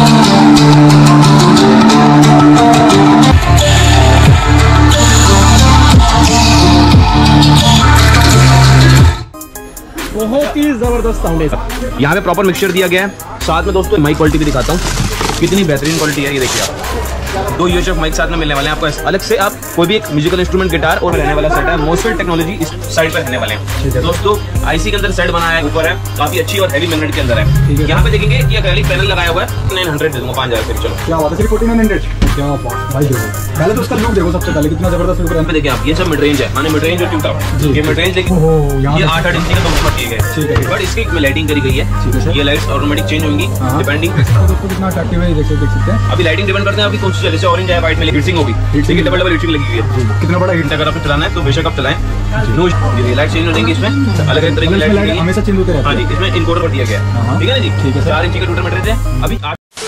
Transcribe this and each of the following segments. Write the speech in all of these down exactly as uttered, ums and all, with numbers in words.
बहुत ही जबरदस्त साउंड है। यहाँ पे प्रॉपर मिक्सचर दिया गया है। साथ में दोस्तों माइक क्वालिटी भी दिखाता हूँ, कितनी बेहतरीन क्वालिटी है। ये देखिए आप दो यूएचएफ माइक साथ में मिलने वाले हैं आपको। अलग से आप कोई भी एक म्यूजिकल इंस्ट्रूमेंट गिटार और रहने वाला सेट है। मोस्टफेट टेक्नोलॉजी इस साइड पर रहने वाले हैं दोस्तों। आईसी के अंदर सेट बनाया है, ऊपर है, काफी अच्छी और हैवी मैग्नेट के अंदर है। यहाँ पे देखेंगे कि एक्रेलिक पैनल लगाया हुआ है। नाइन हंड्रेड दे दूंगा, पाँच हजार से। चलो क्या बात है, सिर्फ फोर्टी नाइन हंड्रेड। क्या बात भाई, देखो पहले तो उसका लुक देखो, सबसे पहले कितना जबरदस्त लुक है। देखिए आप, ये सब मिड रेंज है, माने मिड रेंज और ट्यूटॉप। ये मिड रेंज देखिए, ये आठ आठ इंच का दोनों किए गए। ठीक है, बट इसकी लाइटिंग करी गई है। ये लाइट्स ऑटोमेटिक चेंज होंगी डिपेंडिंग। दोस्तों कितना अट्रैक्टिव है, देख सकते हैं। अभी लाइटिंग डिपेंड करते हैं आपकी कौन सी चले, जैसे ऑरेंज है, व्हाइट में हीटिंग होगी। ठीक है, डबल डबल हीटिंग लगी हुई है। कितना बड़ा हीट, अगर आपको चलाना है तो बेशक आप चलाएं। नो, ये लाइट चेंज हो जाएंगी इसमें, अलग अलग तरह की लाइट हमेशा चेंज होते रहते हैं। हाँ जी, इसमें इनकोडर कर दिया गया है। ठीक है ना जी, ठीक है। चार इंच के टूटर मीटर है अभी।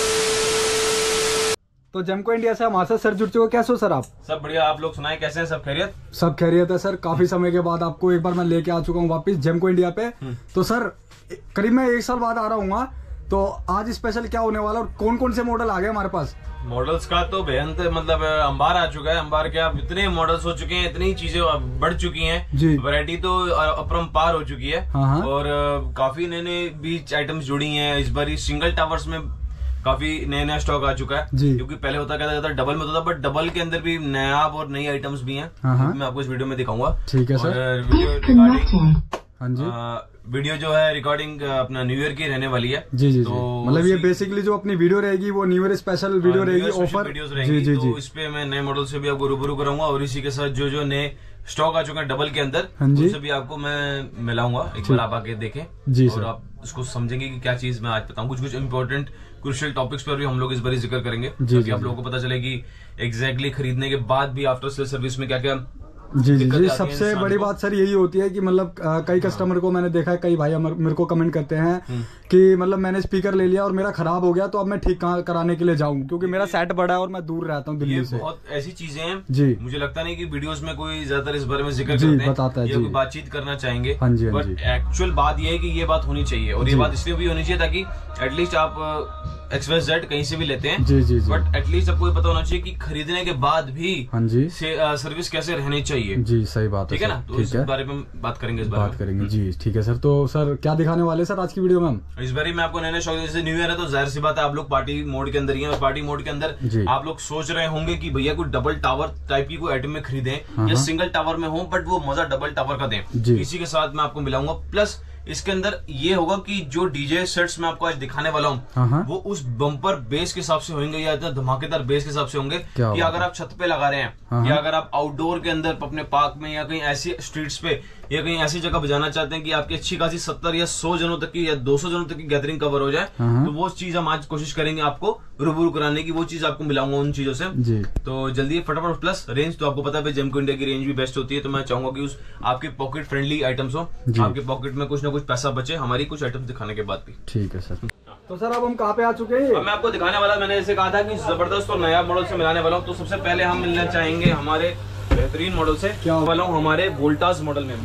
तो जेमको इंडिया से हमारे साथ सर जुड़ चुके, कैसे हो सर आप? सब बढ़िया, आप लोग सुनाएं कैसे हैं, सब खैरियत? सब खैरियत है सर। काफी समय के बाद आपको एक बार मैं लेके आ चुका हूँ वापस जेमको इंडिया पे। तो सर करीब मैं एक साल बाद आ रहा हूँ, तो आज स्पेशल क्या होने वाला और कौन कौन से मॉडल आ गए हमारे पास? मॉडल्स का तो बेहद मतलब अंबार आ चुका है। अंबार के आप इतने मॉडल्स हो चुके हैं, इतनी चीजें बढ़ चुकी हैं, वैरायटी तो अपरंपार हो चुकी है। हाँ। और काफी नए नए बीच आइटम्स जुड़ी हैं। इस बार सिंगल टावर्स में काफी नया नया स्टॉक आ चुका है, क्योंकि पहले होता क्या था, डबल में होता था, बट डबल के अंदर भी नया और नई आइटम्स भी हैं। मैं आपको इस वीडियो में दिखाऊंगा। ठीक है सर। वीडियो रिगार्डिंग, हाँ जी, वीडियो जो है रिकॉर्डिंग अपना न्यू ईयर की रहने वाली है। जी जी, तो मतलब ये बेसिकली जो अपनी वीडियो रहेगी वो न्यू ईयर स्पेशल वीडियो रहेगी, ऑफर वीडियोस रहेंगी। जी, जी, तो इस पे मैं नए मॉडल से भी आपको रूबरू कराऊंगा, और इसी के साथ जो जो नए स्टॉक आ चुके हैं डबल के अंदर, उनसे भी आपको मैं मिलाऊंगा। एक बार आप आके देखें जी, और आप उसको समझेंगे कि क्या चीज मैं आज बताऊं। कुछ कुछ इंपॉर्टेंट क्रूशियल टॉपिक्स पर भी हम लोग इस बार जिक्र करेंगे, ताकि आप लोगों को पता चले कि एग्जैक्टली खरीदने के बाद भी आफ्टर सेल सर्विस में क्या क्या। जी जी जी, सबसे बड़ी बात सर यही होती है कि मतलब कई कस्टमर को मैंने देखा है, कई भाई मेरे को कमेंट करते हैं कि मतलब मैंने स्पीकर ले लिया और मेरा खराब हो गया, तो अब मैं ठीक कराने के लिए जाऊं, क्योंकि मेरा सेट बड़ा है और मैं दूर रहता हूं दिल्ली से। बहुत ऐसी चीजें हैं जी, मुझे लगता नहीं कि वीडियोस में कोई ज्यादातर इस बारे में जिक्र करते हैं, बताता है, कोई बातचीत करना चाहेंगे। हाँ जी, बट एक्चुअल बात ये है कि ये बात होनी चाहिए, और ये बात इसलिए भी होनी चाहिए ताकि एटलीस्ट आप एक्स वाई जेड कहीं से भी लेते हैं, जी जी, बट एटलीस्ट आपको पता होना चाहिए कि खरीदने के बाद भी हाँ जी सर्विस कैसे रहनी चाहिए। जी सही बात है, ठीक है ना, तो इस बारे में बात करेंगे, इस बात करेंगे जी। ठीक है सर, तो सर क्या दिखाने वाले सर आज की वीडियो में हम? इस बार मैं आपको नए नए शौक, जैसे न्यू ईयर है तो जाहिर सी बात है आप लोग पार्टी मोड के अंदर ही हैं, और पार्टी मोड के अंदर आप लोग सोच रहे होंगे कि भैया कोई डबल टावर टाइप की कोई आइटम में खरीदें या सिंगल टावर में हो, बट वो मजा डबल टावर का दें। इसी के साथ मैं आपको मिलाऊंगा। प्लस इसके अंदर ये होगा कि जो डीजे सेट्स मैं आपको आज दिखाने वाला हूँ वो उस बम्पर बेस के हिसाब से होंगे, या इतना धमाकेदार बेस के हिसाब से होंगे कि अगर आप छत पे लगा रहे हैं, या अगर आप आउटडोर के अंदर अपने पार्क में या कहीं ऐसी स्ट्रीट्स पे या कहीं ऐसी जगह बजाना चाहते हैं कि आपकी अच्छी खासी सत्तर या सौ जनों तक की या दो सौ जनों तक की गैदरिंग कवर हो जाए, तो वो चीज हम आज कोशिश करेंगे आपको रूबरू कराने की। वो चीज आपको मिलाऊंगा उन चीजों से जी। तो जल्दी फटाफट। प्लस रेंज तो आपको पता है जेमको इंडिया की रेंज भी बेस्ट होती है, तो मैं चाहूंगा कि उस आपके पॉकेट फ्रेंडली आइटम्स हो, आपके पॉकेट में कुछ ना कुछ पैसा बचे हमारी कुछ आइटम्स दिखाने के बाद भी। ठीक है सर। तो सर अब हम कहाँ पे आ चुके हैं? मैं आपको दिखाने वाला, मैंने जैसे कहा था कि जबरदस्त और नया मॉडल से मिलाने वाला हूँ। तो सबसे पहले हम मिलना चाहेंगे हमारे बेहतरीन मॉडल से। क्या वाला हूँ हमारे वोल्टास मॉडल में।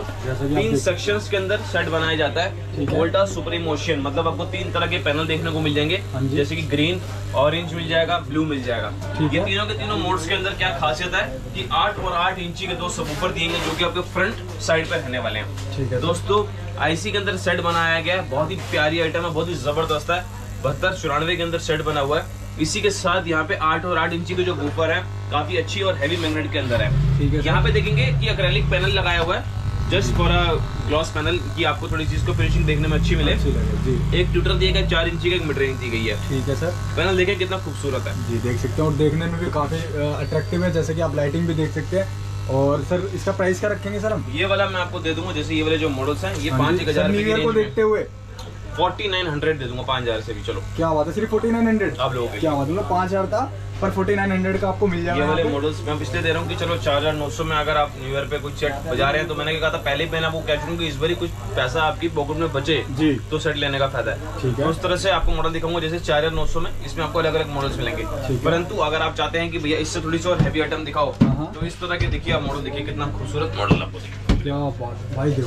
तीन सेक्शंस के अंदर सेट बनाया जाता है। वोल्टास सुप्रीम मोशन, मतलब आपको तीन तरह के पैनल देखने को मिल जाएंगे, जैसे कि ग्रीन, ऑरेंज मिल जाएगा, ब्लू मिल जाएगा। ये तीनों के तीनों मोड्स के अंदर क्या खासियत है कि आठ और आठ इंची के दो सबवूफर दिएंगे, जो कि आपके फ्रंट साइड पे रहने वाले हैं। ठीक है दोस्तों, आईसी के अंदर सेट बनाया गया है, बहुत ही प्यारी आइटम है, बहुत ही जबरदस्त है। बहत्तर चौरानवे के अंदर सेट बना हुआ है। इसी के साथ यहाँ पे आठ और आठ इंची के जो वूफर है काफी अच्छी और हैवी मैग्नेट के अंदर है। यहाँ पे देखेंगे कि एक्रेलिक पैनल लगाया हुआ है, just for a gloss panel, की आपको थोड़ी चीज को फिनिशिंग देखने में अच्छी मिले। एक ट्यूटर दिया गया चार इंची का, एक मिड रेंज दी गई है। ठीक है सर। पैनल देखें कितना खूबसूरत है जी, देख सकते हैं, और देखने में भी काफी अट्रैक्टिव है, जैसे कि आप लाइटिंग भी देख सकते हैं। और सर इसका प्राइस क्या रखेंगे सर हम? ये वाला मैं आपको दे दूंगा, जैसे ये वाले जो मॉडल्स हैं ये पाँच एक हजार को देखते हुए फोर्टी नाइन हंड्रेड दे दूंगा, पाँच हजार से भी। चलो क्या बात है, सिर्फ फोर्टी नाइन हंड्रेड आप लोगों क्या बात है, पाँच हजार था पर फोर्टी नाइन हंड्रेड का आपको मिल जाएगा। ये वाले मॉडल्स मैं पिछले दे रहा हूँ कि चलो चार हजार नौ सौ में अगर आप न्यू ईयर पे कुछ सेट बजा रहे हैं, तो मैंने कहा था पहले मैं आपको क्या करूँ कि इस बार कुछ पैसा आपकी पॉकेट में बचे जी, तो सेट लेने का फायदा है। ठीक है, उस तरह से आपको मॉडल दिखाऊंगा, जैसे चार हजार नौ सौ में इसमें आपको अलग अलग मॉडल्स मिलेंगे। परंतु अगर आप चाहते हैं कि भैया इससे थोड़ी सी और हैवी आइटम दिखाओ, तो इस तरह के देखिए आप मॉडल देखिए, कितना खूबसूरत मॉडल आपको दिखेगा। क्या बात भाई, देखो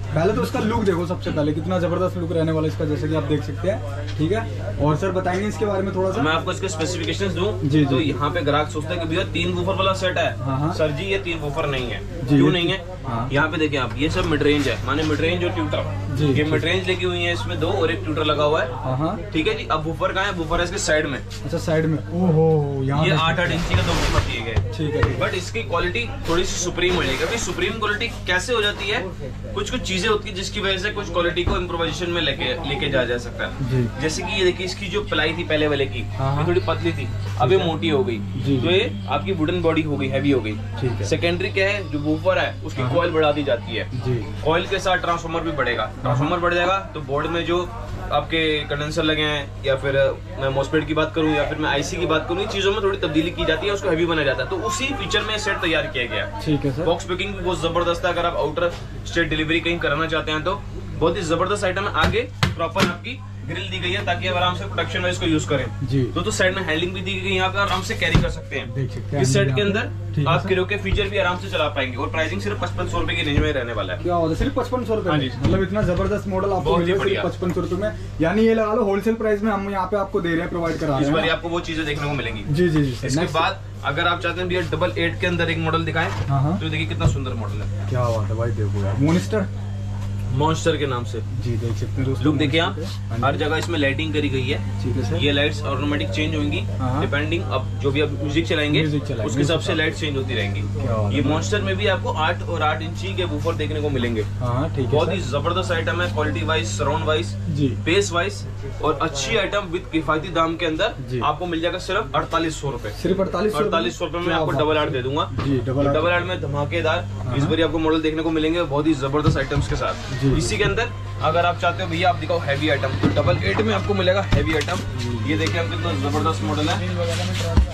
पहले तो इसका लुक देखो, सबसे पहले कितना जबरदस्त लुक रहने वाला है इसका, जैसे कि आप देख सकते हैं। ठीक है, और सर बताएंगे इसके बारे में थोड़ा सा। मैं आपको इसके स्पेसिफिकेशंस दूं जी, तो जी। यहाँ पे ग्राहक सोचते हैं कि भैया तीन वूफर वाला सेट है। हाँ, हाँ। सर जी ये तीन वूफर नहीं है। जी, क्यों ये- नहीं है? हाँ। यहाँ पे देखिए आप, ये सब मिड रेंज है, माने मिड रेंज और ट्यूटर। जी, ये जी। मिड रेंज लगी हुई है इसमें दो, और एक ट्यूटर लगा हुआ है। हाँ हाँ, ठीक है जी। अब वूफर कहाँ है? वूफर है इसके साइड में। अच्छा साइड में। ओहो, यहाँ ये देख आठ आठ सकते इंची का दो वूफर दिए गए। हैं। ठीक है, ठीक है। बट इसकी क्वालिटी थोड़ी सी सुप्रीम मिलेगी। अभी सुप्रीम क्वालिटी कैसे हो जाती है? कुछ कुछ चीजें होती है जिसकी वजह से कुछ क्वालिटी को इम्प्रोवाइजेशन में लेके लेके जा जा सकता है। जी। जैसे कि ये देखिए, इसकी जो प्लाई थी पहले वाले की, हाँ, हाँ। ये थोड़ी पतली थी, अब ये मोटी हो गई। जी। तो ये आपकी वुडन बॉडी हो गई, हैवी हो गई। ठीक है। सेकेंडरी क्या है, जो वूफर है उसकी हाँ। कॉइल बढ़ा दी जाती है। जी। कॉइल के साथ ट्रांसफार्मर भी बढ़ेगा। ट्रांसफार्मर बढ़ जाएगा तो बोर्ड में जो आपके कंडेंसर लगे हैं, या फिर मैं मॉसफेट की बात करूं, या फिर मैं आईसी की बात करूं, इन चीजों में थोड़ी तब्दीली की जाती है, उसको हैवी बनाया जाता है। तो उसी फीचर में सेट तैयार किया गया है। ठीक है सर। बॉक्स पैकिंग भी बहुत जबरदस्त है। अगर आप आउटर स्टेट डिलीवरी कहीं कराना चाहते हैं तो बहुत ही जबरदस्त आइटम है। आगे प्रॉपर आपकी ग्रिल दी गई है ताकि आप आराम से प्रोटेक्शन वाइज को यूज करें। जी। तो तो साइड में हैंडलिंग भी दी गई है, यहाँ पे आराम से कैरी कर सकते हैं। देख सकते हैं इस सेट के यहाँ पे। अंदर ठीक है आप सर। किरो के फीचर भी आराम से चला पाएंगे, और प्राइसिंग सिर्फ पचपन सौ रुपए की रेंज में रहने वाला है। क्या होता है, सिर्फ पचपन सौ रुपए हाँ में? जी। मतलब इतना जबरदस्त मॉडल आपको बहुत मिल ही रहा है सिर्फ बढ़िया। पचपन सौ रुपए में। यानी ये लगा लो होलसेल प्राइस में हम यहाँ पे आपको दे रहे हैं, प्रोवाइड करा इस रहे बार हैं। आपको वो चीजें देखने को मिलेंगी। जी जी जी। इसके Next- बाद अगर आप चाहते हैं भैया डबल एट के अंदर एक मॉडल दिखाएं, हाँ हाँ, तो देखिए कितना सुंदर मॉडल है, क्या बात है भाई, देखो यार मोनिस्टर। मॉन्स्टर के नाम से। जी देख सकते हैं दोस्तों। लुक देखिए आप, हाँ जी। हर जगह इसमें लाइटिंग करी गई है। ठीक है सर। ये लाइट्स ऑटोमेटिक चेंज होंगी हाँ। डिपेंडिंग, अब जो भी आप म्यूजिक चलाएंगे म्यूजिक चलाएंगे, उसके हिसाब से म्यूजिक लाइट चेंज होती रहेंगी। क्या बात ये है। मॉन्स्टर में भी आपको आठ और आठ इंची के वूफर देखने को मिलेंगे। हाँ हाँ, ठीक है बहुत ही सर। जबरदस्त आइटम है, क्वालिटी वाइज, सराउंड वाइज, जी बेस वाइज, और अच्छी आइटम विद किफायती दाम के जी। अंदर आपको मिल जाएगा सिर्फ अड़तालीस सौ रुपए। सिर्फ अड़तालीस सौ अड़तालीस सौ रुपए में क्या आपको बात डबल है। आर्ट दे दूंगा। जी डबल आर्ट। डबल आर्ट में धमाकेदार हाँ। इस बार आपको मॉडल देखने को मिलेंगे बहुत ही जबरदस्त आइटम्स के साथ। जी। इसी के अंदर अगर आप चाहते हो भैया आप दिखाओ हैवी आइटम, तो डबल एट में आपको मिलेगा हैवी आइटम। ये देखिए आप कितना जबरदस्त मॉडल है।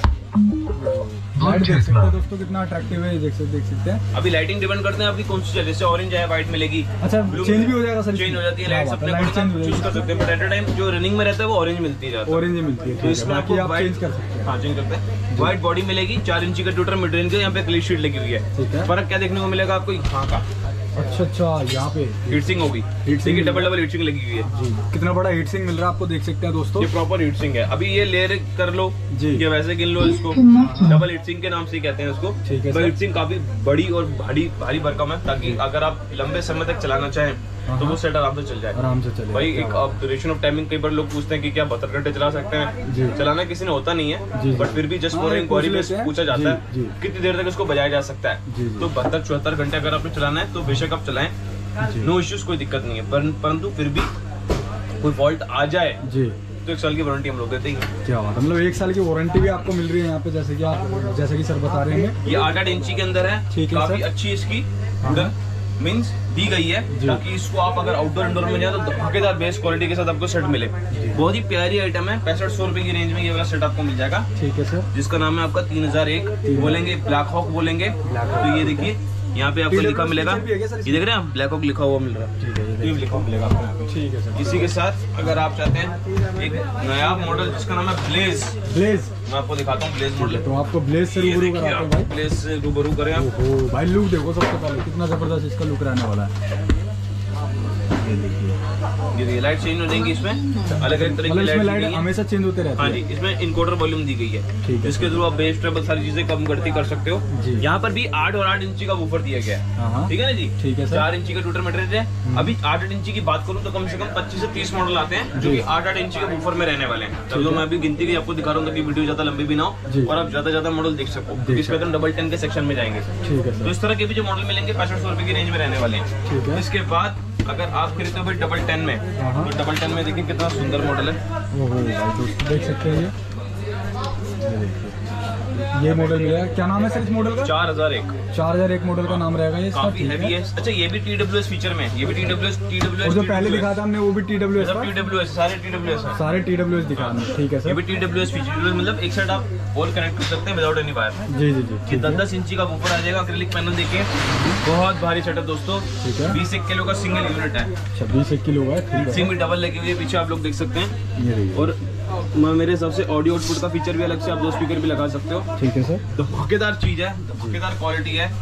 लाइट देख सकते हैं दोस्तों, कितना अट्रैक्टिव है, ये देख सकते देख सकते हैं। अभी लाइटिंग डिपेंड करते हैं आपकी कौन सी चाहिए, जैसे ऑरेंज है, व्हाइट मिलेगी। अच्छा चेंज भी हो जाएगा सर? चेंज हो जाती है क्या लाइट्स, बात है, अपने लाइट चेंज हो चूज कर सकते हैं, बट एट अ टाइम जो रनिंग में रहता है वो ऑरेंज मिलती है ज्यादा। ऑरेंज ही मिलती है। तो ठीक है, इसमें बाकी आपको आप चेंज कर सकते हैं। हाँ चेंज करते हैं। व्हाइट बॉडी मिलेगी, चार इंची का ट्यूटर मिड रेंज का, यहाँ पे क्लियर शीट लगी हुई है। ठीक है। फर्क क्या देखने को मिलेगा आपको यहाँ का, अच्छा अच्छा, यहाँ पे हीट सिंक होगी। हीट सिंक देखिए डबल डबल हीट सिंक लगी हुई है। जी, कितना बड़ा हीट सिंक मिल रहा है आपको, देख सकते हैं दोस्तों। ये प्रॉपर हीट सिंक है। अभी ये लेयर कर लो जी। या वैसे गिन लो इसको, डबल हीट सिंक के नाम से ही कहते हैं इसको। ठीक है डबल सर। हीट सिंक काफी बड़ी और भारी भारी भरकम है, ताकि अगर आप लंबे समय तक चलाना चाहें तो वो सेट आराम से चल जाए। आराम से चले भाई एक अब ड्यूरेशन ऑफ टाइमिंग, कई बार लोग पूछते हैं कि क्या बहत्तर घंटे चला सकते हैं। जी। चलाना किसी ने होता नहीं जी, है, जी। बट फिर भी जस्ट हाँ, फॉर एक इंक्वायरी पूछ में लेते हैं। पूछा जाता जी, है जी। कितनी देर तक इसको बजाया जा सकता है। जी, जी। तो बहत्तर चौहत्तर घंटे अगर आपने चलाना है तो बेशक आप चलाएं, जी। नो इश्यूज, कोई दिक्कत नहीं है। पर- परंतु फिर भी कोई फॉल्ट आ जाए जी, तो एक साल की वारंटी हम लोग देते ही हैं। क्या बात है, मतलब एक साल की वारंटी भी आपको मिल रही है यहाँ पे, जैसे कि आप जैसे कि सर बता रहे हैं। ये आठ आठ इंची के अंदर है, ठीक है काफी सर। अच्छी इसकी हाँ। मीन्स दी गई है, जी। ताकि इसको आप अगर आउटडोर इंडोर में जाए तो धमाकेदार बेस्ट क्वालिटी के साथ आपको सेट मिले। बहुत ही प्यारी आइटम है, पैंसठ सौ रुपए की रेंज में ये वाला सेट आपको मिल जाएगा, ठीक है सर। जिसका नाम है आपका तीन हजार एक बोलेंगे, ब्लैक हॉक बोलेंगे। तो ये देखिए यहाँ पे आपको T W लिखा मिलेगा, भी है क्या सर ये देख रहे हैं ब्लैक हॉक लिखा हुआ मिल रहा है, ठीक है, ये ये भी लिखा हुआ मिलेगा आपको यहाँ पे। ठीक है सर। इसी के साथ अगर आप चाहते हैं एक नया मॉडल जिसका नाम है ब्लेज, ब्लेज, मैं आपको दिखाता हूँ ब्लेज मॉडल। तो आपको ब्लेज से ये रूबरू देखिए कराते हैं आप भाई। ब्लेज से रूबरू करें आप। ओहो भाई, लुक देखो सबसे पहले, कितना जबरदस्त इसका लुक रहने वाला है। ये देखिए, ये देखिए लाइट चेंज हो जाएंगी इसमें, अलग अलग तरह मतलब की इसमें लाइट लाइट हमेशा चेंज होते रहते हाँ हैं। जी, इसमें इनकोडर वॉल्यूम दी गई है, ठीक है। जिसके थ्रू आप बेस ट्रेबल सारी चीजें कम करती कर सकते हो। जी। यहाँ पर भी आठ और आठ इंची का वूफर दिया गया है, हाँ हाँ, ठीक है ना जी। ठीक है सर। चार इंची का टूटर मटेरियल है। अभी आठ आठ इंची की बात करूँ तो कम से कम पच्चीस से तीस मॉडल आते हैं जो जी। कि आठ आठ इंची के वूफर में रहने वाले हैं। ठीक तो है। मैं अभी गिनती की आपको दिखा रहा हूँ ताकि वीडियो ज्यादा लंबी भी ना जी। हो और आप ज्यादा ज्यादा मॉडल देख सको। देख इसमें तो डबल टेन के सेक्शन में जाएंगे, ठीक है तो सर। इस तरह के भी जो मॉडल मिलेंगे पैंसठ सौ रुपए की रेंज में रहने वाले हैं। ठीक है। इसके बाद अगर आप खरीदते हो भाई डबल टेन में, हाँ हाँ। तो डबल टेन में देखिए कितना सुंदर मॉडल है। ओहो भाई दोस्तों देख सकते हैं, ये ये देखिए, ये मॉडल मिलेगा। क्या नाम है सर इस मॉडल का? चार हजार एक चार हजार एक मॉडल का नाम रहेगा ये इसका, काफी ठीक हैवी है। अच्छा ये भी टी डब्ल्यू एस फीचर में, ये भी T W S T W और एस जो पहले दिखा था हमने वो भी T W S T W S सारे टी डब्ल्यू एस है। सारे टी डब्ल्यू एस दिखा रहे हैं, ठीक है ये सर। भी टी डब्ल्यू एस फीचर, मतलब एक साइड आप और कनेक्ट कर सकते हैं विदाउट एनी वायर। जी जी जी, ये ठीक दस है, दस इंची का ऊपर आ जाएगा। एक्रिलिक पैनल देखिए, बहुत भारी सेटअप दोस्तों, ठीक है। बीस एक किलो का सिंगल यूनिट है। छब्बीस एक किलो है, ठीक सिंग है। भी डबल लगी हुई है, पीछे आप लोग देख सकते हैं। ये देखिए, और म- मेरे हिसाब से ऑडियो आउटपुट का फीचर भी अलग से, आप दो स्पीकर भी लगा सकते हो। ठीक है सर। धमाकेदार चीज है, धमाकेदार क्वालिटी है।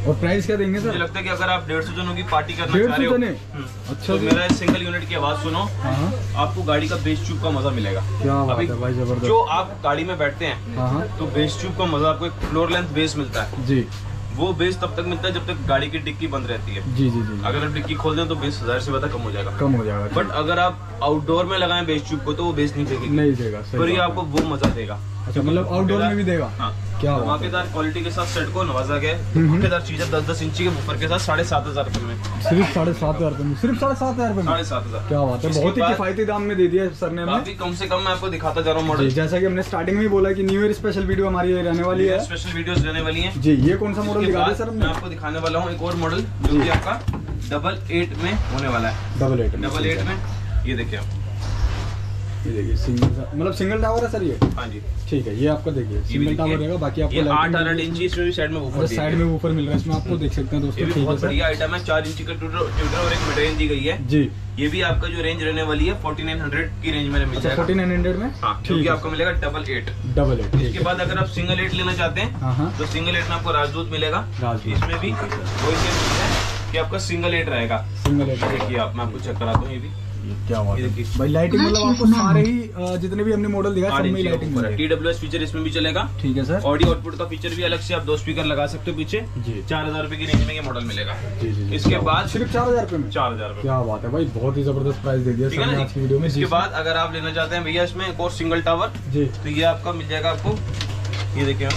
और प्राइस क्या देंगे सर? मुझे लगता है कि अगर आप डेढ़ सौ जनों की पार्टी करना चाह रहे हो, अच्छा, तो मेरा सिंगल यूनिट की आवाज सुनो, आपको गाड़ी का बेस ट्यूब का मजा मिलेगा। क्या बात है भाई, जबरदस्त। जो आप गाड़ी में बैठते हैं तो बेस ट्यूब का मजा आपको एक फ्लोर लेंथ बेस मिलता है जी। वो बेस तब तक मिलता है जब तक गाड़ी की डिक्की बंद रहती है जी जी जी। अगर आप डिक्की खोल दें तो बेस हजार से ज्यादा कम हो जाएगा कम हो जाएगा बट अगर आप आउटडोर में लगाएं बेस ट्यूब को तो वो बेस नहीं देगी, नहीं देगा, पर ये आपको वो मजा देगा। अच्छा, मतलब आउटडोर में भी देगा? हाँ। क्या धमाकेदार क्वालिटी के साथ सेट को नवाजा गया है। धमाकेदार चीज है, दस दस इंची के ऊपर के साथ साढ़े सात हजार रुपए में, सिर्फ साढ़े सात हजार रुपए में, सिर्फ साढ़े सात हजार रुपए में, साढ़े सात हजार। क्या बात है, बहुत ही किफायती दाम में दे दिया सर ने हमें। कम से कम मैं आपको दिखाता जा रहा हूँ मॉडल। जैसा कि हमने स्टार्टिंग में ही बोला कि न्यू ईयर स्पेशल वीडियो हमारी रहने वाली है, स्पेशल वीडियोस रहने वाली है जी। ये कौन सा मॉडल दिखा रहे हैं सर? मैं आपको दिखाने वाला हूँ एक और मॉडल जो कि आपका डबल एट में होने वाला है। डबल एट डबल एट में ये देखिए आप, ये देखिए सिंगल, मतलब सिंगल टावर है सर ये? हाँ जी ठीक है। ये आपका देखिए सिंगल टावर रहेगा, बाकी आपको आठ आठ इंची इसमें भी साइड में वूफर, साइड में वूफर मिल रहा है इसमें, आपको देख सकते हैं दोस्तों। ये बहुत बढ़िया आइटम है, चार इंची का ट्यूटर और एक मिड रेंज दी गई है जी। ये भी आपका जो रेंज रहने वाली है फोर्टी नाइन हंड्रेड की रेंज में मिल जाएगा। फोर्टी नाइन हंड्रेड में हाँ, क्योंकि आपको मिलेगा डबल एट डबल एट। इसके बाद अगर आप सिंगल एट लेना चाहते हैं तो सिंगल एट में आपको राजदूत मिलेगा। इसमें भी कोई चीज है कि आपका सिंगल एट रहेगा। सिंगल एट देखिए आप, मैं आपको चेक कराता हूँ। ये भी क्या बात है भाई, लाइटिंग मतलब आपको सारे ही जितने भी हमने मॉडल दिखा सब में लाइटिंग है। टी डब्ल्यू एस फीचर इसमें भी चलेगा ठीक है सर। ऑडियो आउटपुट का फीचर भी अलग से, आप दो स्पीकर लगा सकते हो पीछे। चार हजार रुपए की रेंज में ये मॉडल मिलेगा जी जी। इसके बाद सिर्फ चार हजार रुपए में, चार हजार रुपए। क्या बात है भाई, बहुत ही जबरदस्त प्राइस दे दिया सर आज की वीडियो में। इसके बाद अगर आप लेना चाहते हैं भैया इसमें एक और सिंगल टावर जी, तो ये आपका मिल जाएगा आपको, ये देखिए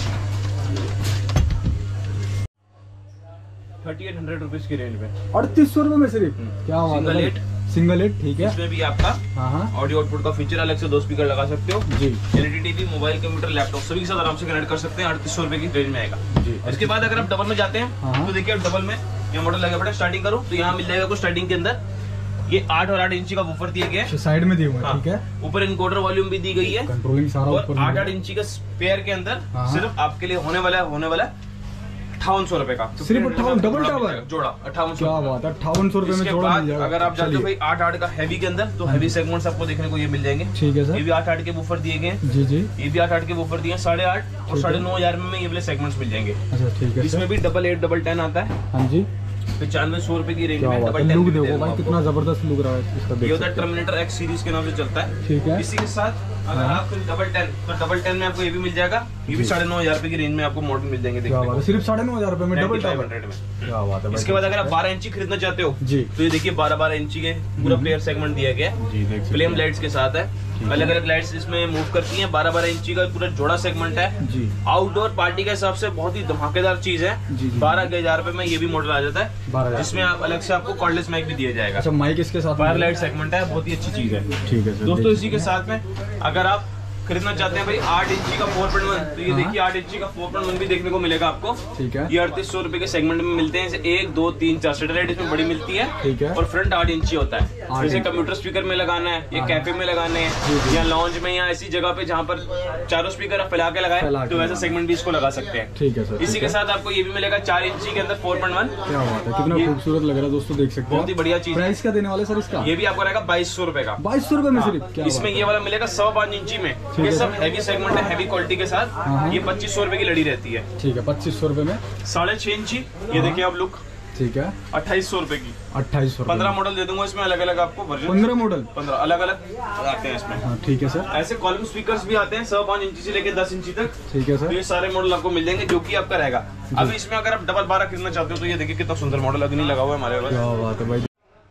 थर्टी एट हंड्रेड रुपीज की रेंज में, अड़तीस सौ रुपए में सिर्फ। क्या बात है, सिंगल एट ठीक है। इसमें भी आपका ऑडियो आउटपुट का फीचर अलग से, दो स्पीकर लगा सकते हो जी। LED TV, mobile, computer, laptop सभी के साथ आराम से कनेक्ट कर सकते हैं। अड़तीस सौ रुपए की रेंज में आएगा जी। इसके बाद अगर आप डबल में जाते हैं तो देखिए डबल में ये मॉडल लगा पड़ा, स्टार्टिंग करो तो यहाँ मिल जाएगा आपको स्टार्टिंग के अंदर ये आठ और आठ इंची का वूफर दिया गया है, साइड में दिया हुआ है ठीक है। ऊपर इनकोडर वॉल्यूम भी दी गई है, कंट्रोलिंग सारा ऊपर। आठ आठ इंची का स्पेयर के अंदर सिर्फ आपके लिए होने वाला होने वाला अट्ठावन सौ रुपए का, सिर्फ अट्ठावन डबल टावर जोड़ा अट्ठावन सौ। क्या बात है, अट्ठावन सौ रुपए में जोड़ा मिल जाएगा। अगर आप जाते हो भाई आठ आठ का हैवी के अंदर तो हैवी सेगमेंट्स आपको देखने को ये मिल जाएंगे ठीक है सर। ये भी आठ आठ के वूफर दिए गए जी जी। ये भी आठ आठ के वूफर दिए, साढ़े आठ और साढ़े नौ हजार में ये वाले सेगमेंट्स मिल जाएंगे। अच्छा ठीक है। इसमें भी डबल एट डबल टेन आता है हाँ जी, पचानवे सौ रुपए की रेंज में डबल टेन। लुक देखो भाई कितना जबरदस्त लुक रहा है इसका। ये होता है टर्मिनेटर एक्स सीरीज के नाम से चलता है ठीक है। इसी के साथ अगर आप डबल टेन तो डबल टेन में आपको ये भी मिल जाएगा। ये भी साढ़े नौ हजार रुपए की रेंज में आपको मॉडल मिल जाएंगे देखने को, सिर्फ साढ़े नौ हजार रुपए में डबल टावर में। क्या बात है। इसके बाद अगर आप बारह इंची खरीदना चाहते हो जी तो ये देखिए बारह बारह इंची के पूरा प्लेयर सेगमेंट दिया गया है, फ्लेम लाइट्स के साथ है, अलग अलग लाइट्स इसमें मूव करती हैं। बारह बारह इंची का पूरा जोड़ा सेगमेंट है जी। आउटडोर पार्टी के हिसाब से बहुत ही धमाकेदार चीज है। बारह के हजार रुपए में ये भी मॉडल आ जाता है, जिसमें आप अलग से आपको कॉर्डलेस माइक भी दिया जाएगा। अच्छा माइक इसके साथ फायर लाइट सेगमेंट है, बहुत ही अच्छी चीज है ठीक है दोस्तों। इसी के साथ में अगर आप खरीदना चाहते हैं भाई आठ इंची का फोर पॉइंट वन तो ये देखिए आठ इंची का फोर पॉइंट वन भी देखने को मिलेगा आपको ठीक है। ये अड़तीस सौ रुपए के सेगमेंट में मिलते हैं, एक दो तीन चार सेटेलाइट इसमें बड़ी मिलती है ठीक है। और फ्रंट आठ इंची होता है, जैसे कंप्यूटर स्पीकर में लगाना है या कैफे में लगाने हैं या लॉन्ज में या ऐसी जगह पे जहाँ पर चारों स्पीकर आप फैला के लगाए तो वैसा सेगमेंट भी इसको लगा सकते हैं ठीक है सर। इसी के साथ आपको ये भी मिलेगा चार इंची के अंदर फोर पॉइंट वन। क्या बात है, कितना खूबसूरत लग रहा है दोस्तों, देख सकते हैं बहुत ही बढ़िया चीज। प्राइस क्या देने वाले सर इसका? ये भी आपको रहेगा बाईस सौ रुपए का, बाईस सौ रुपए में सिर्फ। इसमें ये वाला मिलेगा सवा पाँच इंची में, ये सब हैवी सेगमेंट है, हैवी क्वालिटी के साथ। ये पच्चीस सौ रुपए की लड़ी रहती है ठीक है। पच्चीस सौ रुपए में साढ़े छह इंची ये देखिए आप लुक ठीक है। अट्ठाईस सौ रुपए की, अट्ठाईस सौ पंद्रह मॉडल दे दूंगा इसमें अलग अलग आपको वर्जन, पंद्रह मॉडल पंद्रह अलग अलग आते हैं इसमें ठीक है सर। ऐसे कॉलम स्पीकर्स भी आते हैं सवा पाँच इंची से लेकर दस इंची तक ठीक है सर। ये सारे मॉडल आपको मिल जाएंगे जो की आपका रहेगा। अभी इसमें अगर आप डबल बारह खरीदना चाहते हो तो ये देखिए कितना सुंदर मॉडल अग्नि लगा हुआ है हमारे पास। क्या बात है भाई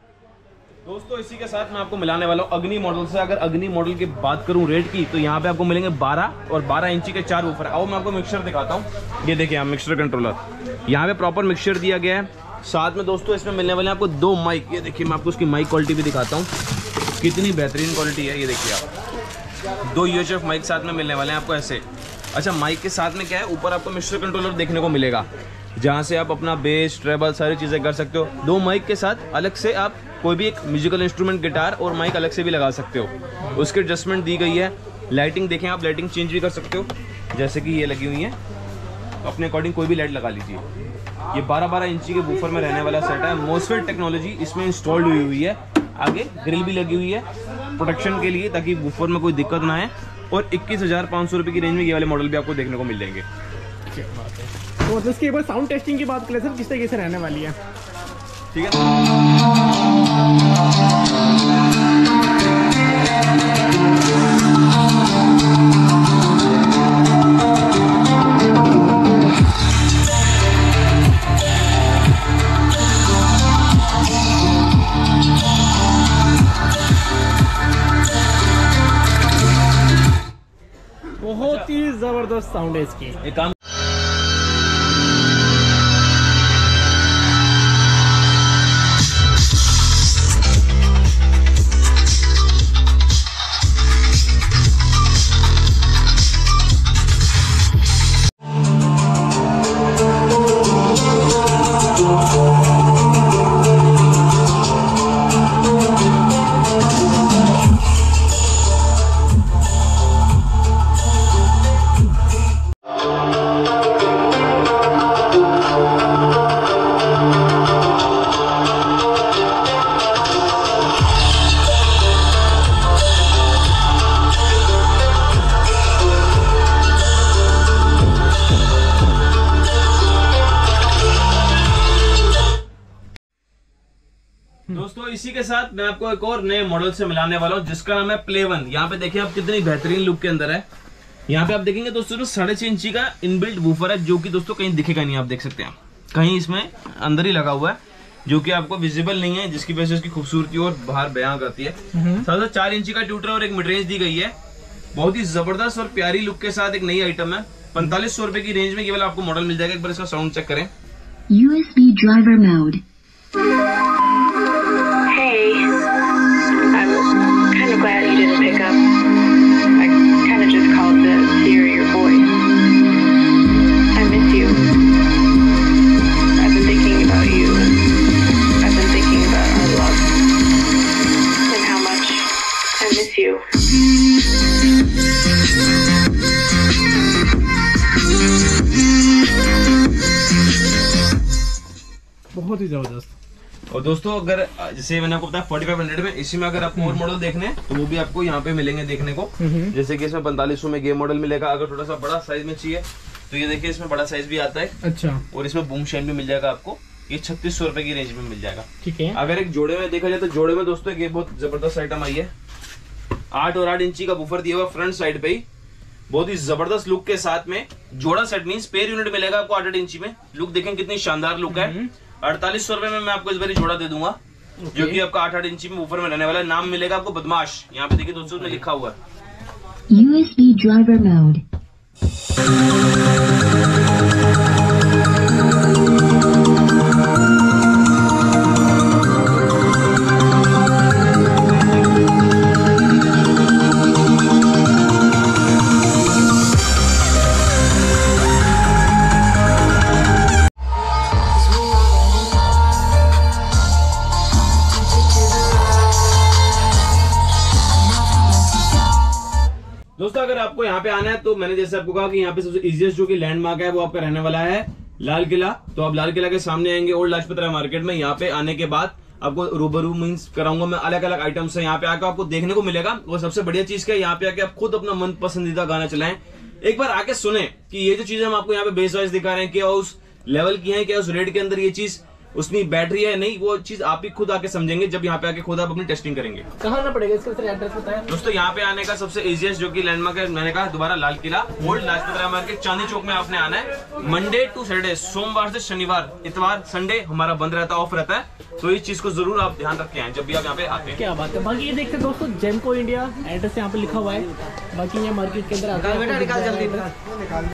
दोस्तों। इसी के साथ मैं आपको मिलाने वाला हूँ अग्नि मॉडल से। अगर अग्नि मॉडल की बात करूं रेट की तो यहाँ पे आपको मिलेंगे बारह और बारह इंची के चार वूफर। आओ मैं आपको मिक्सचर दिखाता हूँ। ये देखिए आप मिक्सचर कंट्रोलर, यहाँ पे प्रॉपर मिक्सचर दिया गया है। साथ में दोस्तों इसमें मिलने वाले हैं आपको दो माइक। ये देखिए मैं आपको उसकी माइक क्वालिटी भी दिखाता हूँ, कितनी बेहतरीन क्वालिटी है। ये देखिए आप दो यू एच एफ माइक साथ में मिलने वाले हैं आपको ऐसे। अच्छा माइक के साथ में क्या है, ऊपर आपको मिक्सचर कंट्रोलर देखने को मिलेगा जहाँ से आप अपना बेस ट्रेबल सारी चीज़ें कर सकते हो। दो माइक के साथ अलग से आप कोई भी एक म्यूजिकल इंस्ट्रूमेंट गिटार और माइक अलग से भी लगा सकते हो। उसकी एडजस्टमेंट दी गई है। लाइटिंग देखें आप, लाइटिंग चेंज भी कर सकते हो, जैसे कि ये लगी हुई है तो अपने अकॉर्डिंग कोई भी लाइट लगा लीजिए। ये बारह बारह इंची के वूफर में रहने वाला सेट है। मोसफेट टेक्नोलॉजी इसमें इंस्टॉल्ड हुई हुई है। आगे ग्रिल भी लगी हुई है प्रोटेक्शन के लिए ताकि वूफर में कोई दिक्कत ना आए। और इक्कीस हजार पाँच सौ रुपये की रेंज में ये वाले मॉडल भी आपको देखने को मिल जाएंगे। क्या बात है। तो मतलब इसकी एक बार साउंड टेस्टिंग की बात करें सर, किस तरीके से रहने वाली है? ठीक है। बहुत ही जबरदस्त साउंड है इसकी। एक काम दोस्तों इसी के साथ मैं आपको एक और नए मॉडल से मिलाने वाला हूँ जिसका नाम है प्ले वन। यहाँ पे देखिए आप कितनी बेहतरीन लुक के अंदर है। यहाँ पे आप देखेंगे दोस्तों साढ़े छह इंची का इनबिल्ट वूफर है जो कि दोस्तों कहीं दिखेगा नहीं, आप देख सकते हैं कहीं इसमें अंदर ही लगा हुआ है जो कि आपको विजिबल नहीं है, जिसकी वजह से इसकी खूबसूरती और बाहर बयां करती है। साथ साथ चार इंची का ट्यूटर और एक मिडरेंज दी गई है। बहुत ही जबरदस्त और प्यारी लुक के साथ एक नई आइटम है। पैंतालीस सौ रुपए की रेंज में केवल आपको मॉडल मिल जाएगा। एक बार इसका साउंड चेक करें। USB driver mode. I'm glad you didn't pick up. I kind of just called to hear your voice. I miss you. I've been thinking about you. I've been thinking about our love and how much I miss you. बहुत ही जबरदस्त। और दोस्तों अगर जैसे मैंने आपको बताया पैंतालीस सौ में, इसी में अगर आपको और मॉडल देखने हैं तो वो भी आपको यहाँ पे मिलेंगे देखने को। जैसे कि इसमें पैंतालीस सौ में गेम मॉडल मिलेगा। अगर थोड़ा सा बड़ा साइज में चाहिए तो ये देखिए इसमें बड़ा साइज भी आता है। अच्छा। और इसमें बूम शेन भी मिल जाएगा आपको। ये छत्तीस सौ रुपए की रेंज में मिल जाएगा। ठीक है। अगर एक जोड़े में देखा जाए तो जोड़े में दोस्तों ये बहुत जबरदस्त आइटम आई है। आठ और आठ इंची का बूफर दिया हुआ फ्रंट साइड पे ही, बहुत ही जबरदस्त लुक के साथ में। जोड़ा सेट मीन पेयर यूनिट मिलेगा आपको आठ आठ इंची में। लुक देखें कितनी शानदार लुक है। अड़तालीस सौ रुपए में मैं आपको इस बार जोड़ा दे दूंगा जो कि आपका आठ आठ इंची में ऊपर में रहने वाला है। नाम मिलेगा आपको बदमाश। यहाँ पे देखिए दोस्तों में लिखा हुआ है यूएसबी ड्राइवर मोड। दोस्तों अगर आपको यहाँ पे आना है तो मैंने जैसे आपको कहा कि यहाँ पे सबसे इजीएस्ट जो कि लैंडमार्क है वो आपका रहने वाला है लाल किला। तो आप लाल किला के सामने आएंगे ओल्ड लाजपत राय मार्केट में। यहाँ पे आने के बाद आपको रूबरू मीन्स कराऊंगा मैं, अलग अलग आइटम्स है यहाँ पे आकर आपको देखने को मिलेगा। और सबसे बढ़िया चीज क्या है, यहाँ पे आके आप खुद अपना मन पसंदीदा गाना चलाएं। एक बार आके सुने कि ये जो चीजें हम आपको यहाँ पे बेस वाइज दिखा रहे हैं क्या उस लेवल की है, क्या उस रेट के अंदर ये चीज उसमें बैटरी है नहीं, वो चीज आप ही खुद आके समझेंगे जब यहाँ पे आके खुद आप अपनी टेस्टिंग करेंगे। कहाँ आना पड़ेगा इसका एड्रेस बताया दोस्तों। यहाँ पे आने का सबसे इजीएस्ट जो कि लैंडमार्क है, मैंने कहा दोबारा लाल किला ओल्ड लाजपत राय मार्केट चांदनी चौक में आपने आना है। मंडे टू सैटरडे, सोमवार से शनिवार, इतवार संडे हमारा बंद रहता है, ऑफ रहता है। तो इस चीज को जरूर आप ध्यान रख के आए जब भी आप यहाँ पे आते हैं। क्या बात है। बाकी ये देखते हैं दोस्तों जेमको इंडिया एड्रेस यहाँ पे लिखा हुआ है। बाकी ये मार्केट के अंदर आता है।